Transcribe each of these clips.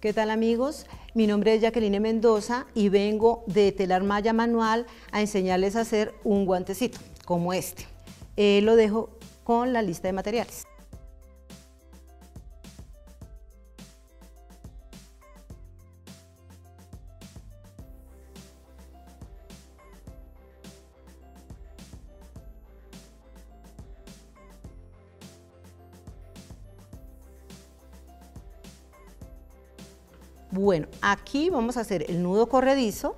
¿Qué tal, amigos? Mi nombre es Jacqueline Mendoza y vengo de Telar Maya Manual a enseñarles a hacer un guantecito como este. Lo dejo con la lista de materiales. Bueno, aquí vamos a hacer el nudo corredizo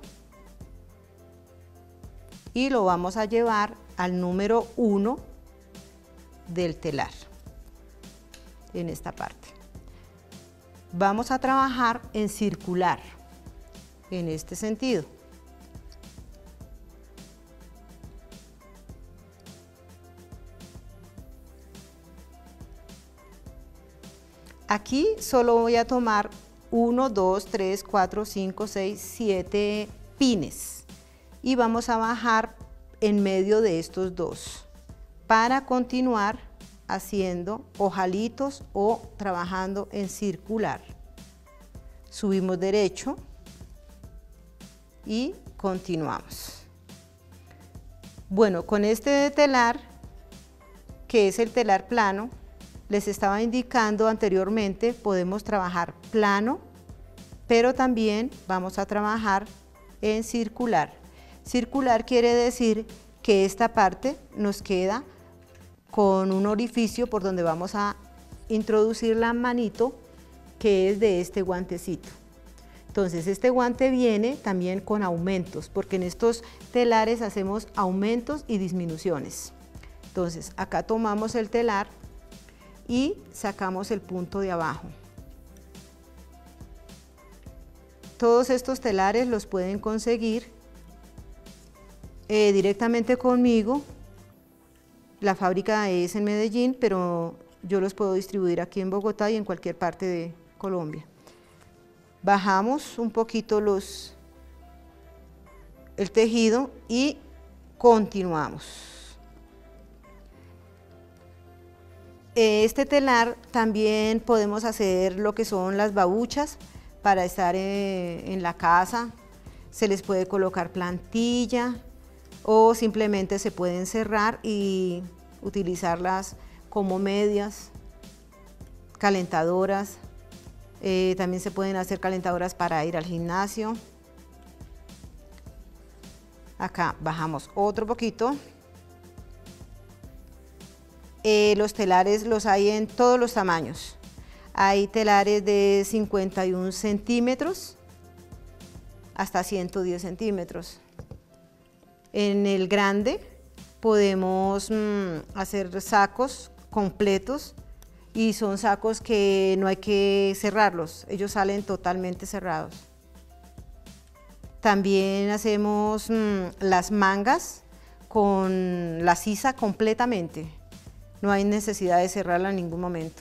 y lo vamos a llevar al número 1 del telar, en esta parte. Vamos a trabajar en circular, en este sentido. Aquí solo voy a tomar 1, 2, 3, 4, 5, 6, 7 pines y vamos a bajar en medio de estos dos para continuar haciendo ojalitos o trabajando en circular. Subimos derecho y continuamos. Bueno, con este telar, que es el telar plano, les estaba indicando anteriormente, podemos trabajar plano, pero también vamos a trabajar en circular. Circular quiere decir que esta parte nos queda con un orificio por donde vamos a introducir la manito, que es de este guantecito. Entonces este guante viene también con aumentos, porque en estos telares hacemos aumentos y disminuciones. Entonces acá tomamos el telar y sacamos el punto de abajo. Todos estos telares los pueden conseguir directamente conmigo. La fábrica es en Medellín, pero yo los puedo distribuir aquí en Bogotá y en cualquier parte de Colombia. Bajamos un poquito el tejido y continuamos. Este telar también podemos hacer lo que son las babuchas para estar en la casa. Se les puede colocar plantilla o simplemente se pueden cerrar y utilizarlas como medias, calentadoras. También se pueden hacer calentadoras para ir al gimnasio. Acá bajamos otro poquito. Los telares los hay en todos los tamaños. Hay telares de 51 centímetros hasta 110 centímetros. En el grande podemos hacer sacos completos y son sacos que no hay que cerrarlos, ellos salen totalmente cerrados. También hacemos las mangas con la sisa completamente. No hay necesidad de cerrarla en ningún momento.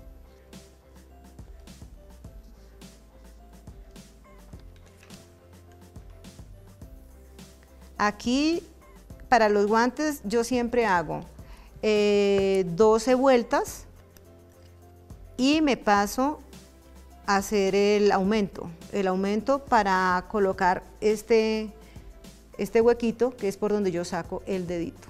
Aquí, para los guantes, yo siempre hago 12 vueltas y me paso a hacer el aumento para colocar este huequito, que es por donde yo saco el dedito.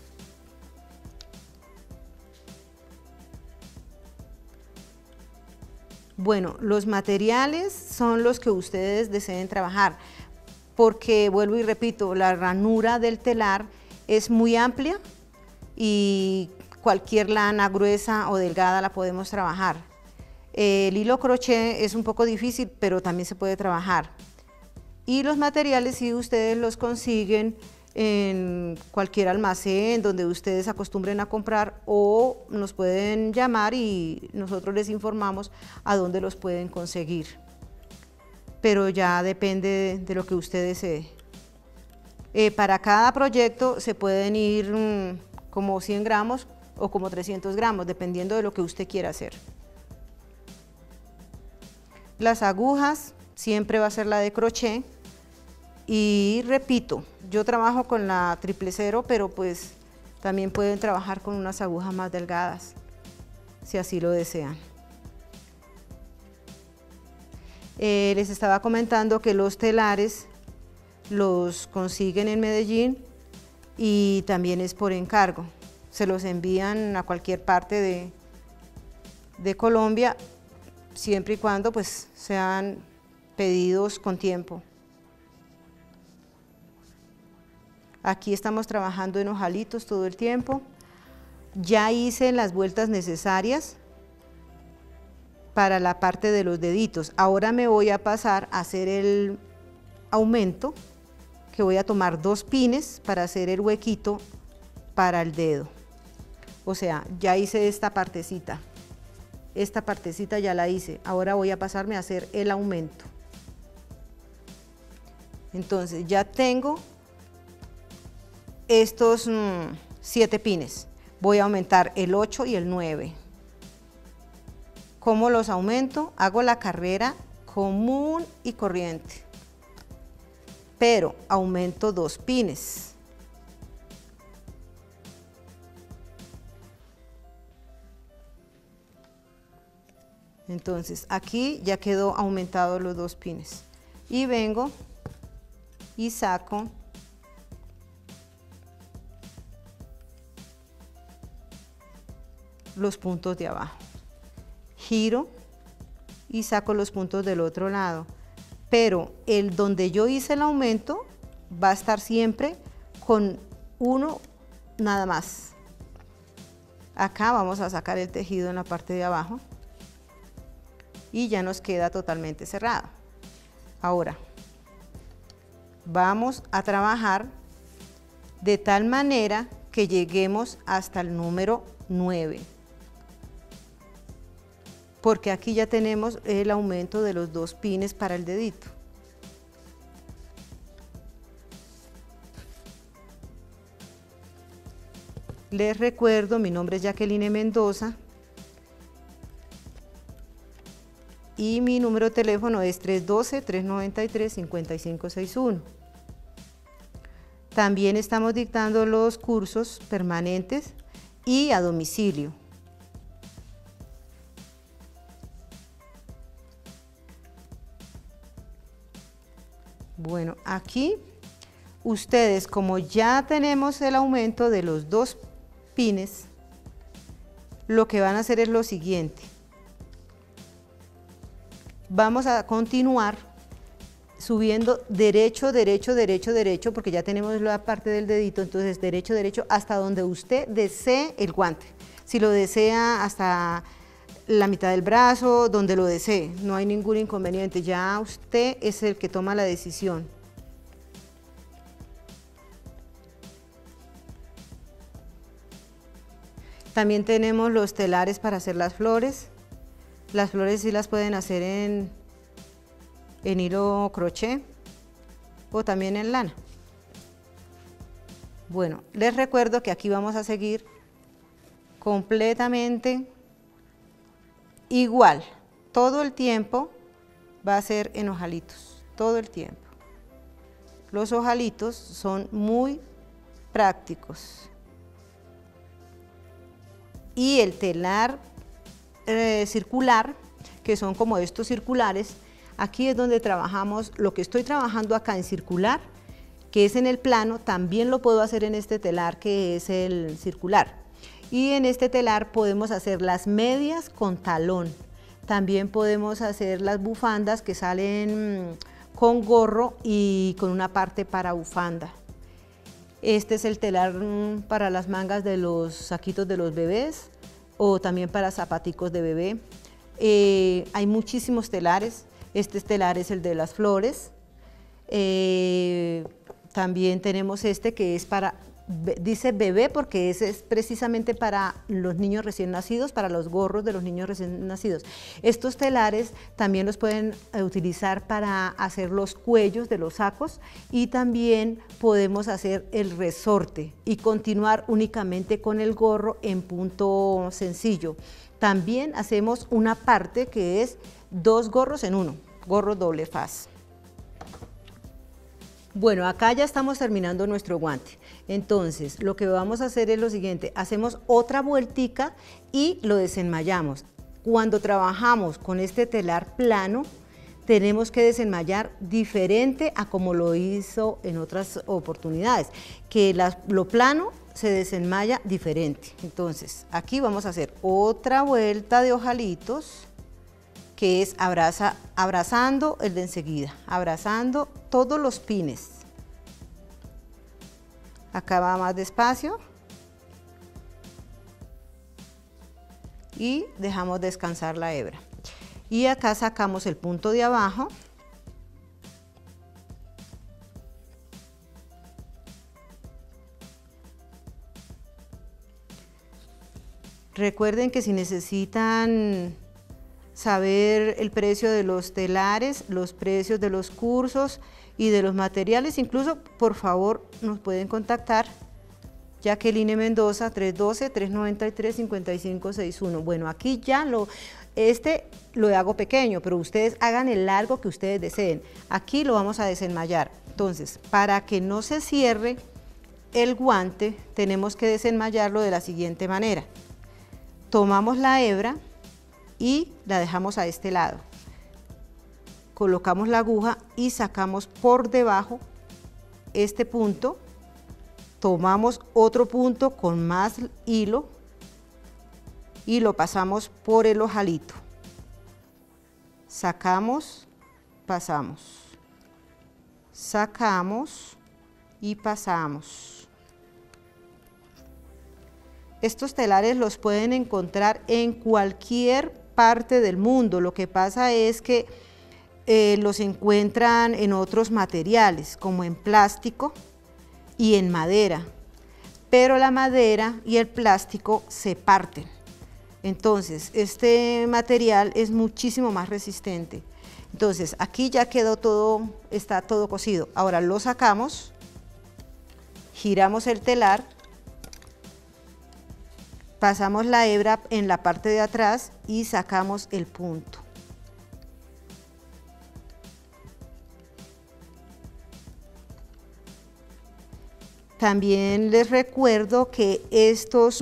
Bueno, los materiales son los que ustedes deseen trabajar, porque vuelvo y repito, la ranura del telar es muy amplia y cualquier lana gruesa o delgada la podemos trabajar. El hilo crochet es un poco difícil, pero también se puede trabajar. Y los materiales, si ustedes los consiguen en cualquier almacén donde ustedes acostumbren a comprar, o nos pueden llamar y nosotros les informamos a dónde los pueden conseguir. Pero ya depende de lo que usted desee. Para cada proyecto se pueden ir como 100 gramos o como 300 gramos, dependiendo de lo que usted quiera hacer. Las agujas siempre va a ser la de crochet. Y repito, yo trabajo con la 000, pero pues también pueden trabajar con unas agujas más delgadas, si así lo desean. Les estaba comentando que los telares los consiguen en Medellín y también es por encargo. Se los envían a cualquier parte de Colombia, siempre y cuando pues sean pedidos con tiempo. Aquí estamos trabajando en ojalitos todo el tiempo. Ya hice las vueltas necesarias para la parte de los deditos. Ahora me voy a pasar a hacer el aumento, que voy a tomar 2 pines para hacer el huequito para el dedo. O sea, ya hice esta partecita ya la hice. Ahora voy a pasarme a hacer el aumento. Entonces ya tengo estos 7 pines. Voy a aumentar el 8 y el 9. ¿Cómo los aumento? Hago la carrera común y corriente, pero aumento 2 pines. Entonces aquí ya quedó aumentado los 2 pines y vengo y saco los puntos de abajo, giro y saco los puntos del otro lado, pero el donde yo hice el aumento va a estar siempre con uno nada más. Acá vamos a sacar el tejido en la parte de abajo y ya nos queda totalmente cerrado. Ahora vamos a trabajar de tal manera que lleguemos hasta el número 9, porque aquí ya tenemos el aumento de los 2 pines para el dedito. Les recuerdo, mi nombre es Jacqueline Mendoza y mi número de teléfono es 312-393-5561. También estamos dictando los cursos permanentes y a domicilio. Bueno, aquí ustedes, como ya tenemos el aumento de los 2 pines, lo que van a hacer es lo siguiente. Vamos a continuar subiendo derecho, derecho, derecho, derecho, porque ya tenemos la parte del dedito, entonces derecho, derecho, hasta donde usted desee el guante. Si lo desea hasta la mitad del brazo, donde lo desee, no hay ningún inconveniente, ya usted es el que toma la decisión. También tenemos los telares para hacer las flores. Las flores sí las pueden hacer en hilo crochet o también en lana. Bueno, les recuerdo que aquí vamos a seguir completamente igual. Todo el tiempo va a ser en ojalitos, todo el tiempo. Los ojalitos son muy prácticos. Y el telar circular, que son como estos circulares, aquí es donde trabajamos, lo que estoy trabajando acá en circular, que es en el plano, también lo puedo hacer en este telar que es el circular. Y en este telar podemos hacer las medias con talón, también podemos hacer las bufandas que salen con gorro y con una parte para bufanda. Este es el telar para las mangas de los saquitos de los bebés o también para zapaticos de bebé. Hay muchísimos telares. Este telar es el de las flores. También tenemos este que es para, dice bebé porque ese es precisamente para los niños recién nacidos, para los gorros de los niños recién nacidos. Estos telares también los pueden utilizar para hacer los cuellos de los sacos y también podemos hacer el resorte y continuar únicamente con el gorro en punto sencillo. También hacemos una parte que es 2 gorros en uno, gorro doble faz. Bueno, acá ya estamos terminando nuestro guante. Entonces, lo que vamos a hacer es lo siguiente, hacemos otra vueltica y lo desenmayamos. Cuando trabajamos con este telar plano, tenemos que desenmayar diferente a como lo hizo en otras oportunidades, que lo plano se desenmaya diferente. Entonces, aquí vamos a hacer otra vuelta de ojalitos, que es abrazando el de enseguida, abrazando todos los pines. Acá va más despacio. Y dejamos descansar la hebra. Y acá sacamos el punto de abajo. Recuerden que si necesitan saber el precio de los telares, los precios de los cursos y de los materiales, incluso por favor nos pueden contactar. Jacqueline Mendoza, 312-393-5561. Bueno, aquí ya lo hago pequeño, pero ustedes hagan el largo que ustedes deseen. Aquí lo vamos a desenmayar. Entonces, para que no se cierre el guante, tenemos que desenmayarlo de la siguiente manera. Tomamos la hebra y la dejamos a este lado. Colocamos la aguja y sacamos por debajo este punto. Tomamos otro punto con más hilo y lo pasamos por el ojalito. Sacamos, pasamos. Sacamos y pasamos. Estos telares los pueden encontrar en cualquier parte del mundo. Lo que pasa es que los encuentran en otros materiales, como en plástico y en madera, pero la madera y el plástico se parten. Entonces, este material es muchísimo más resistente. Entonces, aquí ya quedó todo, está todo cosido. Ahora lo sacamos, giramos el telar, pasamos la hebra en la parte de atrás y sacamos el punto. También les recuerdo que estos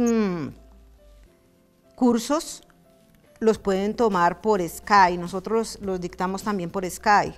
cursos los pueden tomar por Sky. Nosotros los dictamos también por Sky.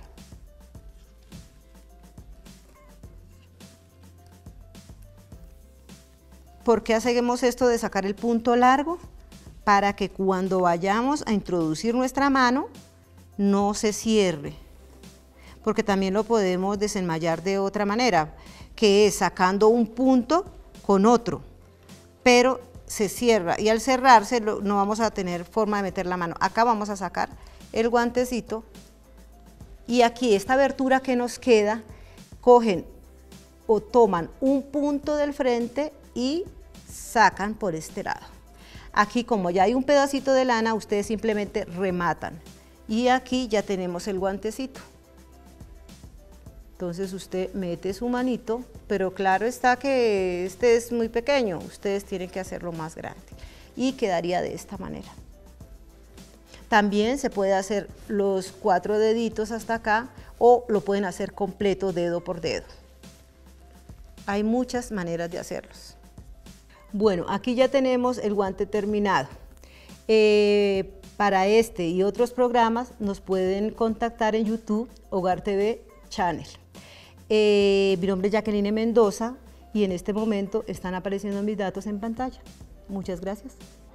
¿Por qué hacemos esto de sacar el punto largo? Para que cuando vayamos a introducir nuestra mano no se cierre. Porque también lo podemos desenmayar de otra manera, que es sacando un punto con otro, pero se cierra y al cerrarse no vamos a tener forma de meter la mano. Acá vamos a sacar el guantecito y aquí esta abertura que nos queda, cogen o toman un punto del frente y sacan por este lado. Aquí como ya hay un pedacito de lana, ustedes simplemente rematan y aquí ya tenemos el guantecito. Entonces usted mete su manito, pero claro está que este es muy pequeño, ustedes tienen que hacerlo más grande y quedaría de esta manera. También se puede hacer los 4 deditos hasta acá o lo pueden hacer completo dedo por dedo. Hay muchas maneras de hacerlos. Bueno, aquí ya tenemos el guante terminado. Para este y otros programas nos pueden contactar en YouTube, Hogar TV Channel. Mi nombre es Jacqueline Mendoza y en este momento están apareciendo mis datos en pantalla. Muchas gracias.